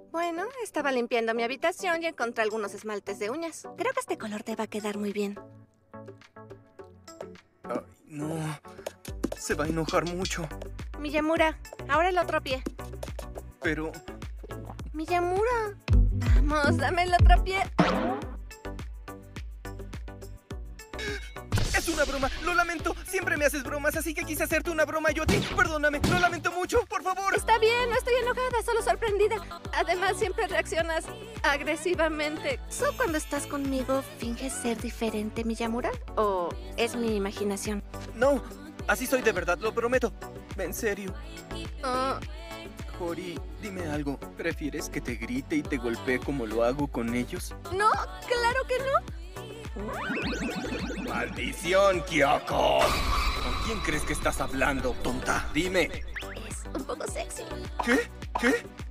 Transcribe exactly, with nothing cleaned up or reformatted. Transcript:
Bueno, estaba limpiando mi habitación y encontré algunos esmaltes de uñas. Creo que este color te va a quedar muy bien. Ay, no. Se va a enojar mucho. Miyamura, ahora el otro pie. Pero... Miyamura. Vamos, dame el otro pie. Es una broma, lo lamento. Siempre me haces bromas, así que quise hacerte una broma yo a ti. Perdóname, lo lamento mucho, por favor. Está bien, no estoy enojada, solo sorprendida. Además, siempre reaccionas agresivamente. ¿So cuando estás conmigo finges ser diferente, Miyamura? ¿O es mi imaginación? No, así soy de verdad, lo prometo. En serio. Oh, Hori, dime algo. ¿Prefieres que te grite y te golpee como lo hago con ellos? no, claro que no. ¡Maldición, Kyoko! ¿Con quién crees que estás hablando, tonta? Dime. Es un poco sexy. ¿Qué? ¿Qué?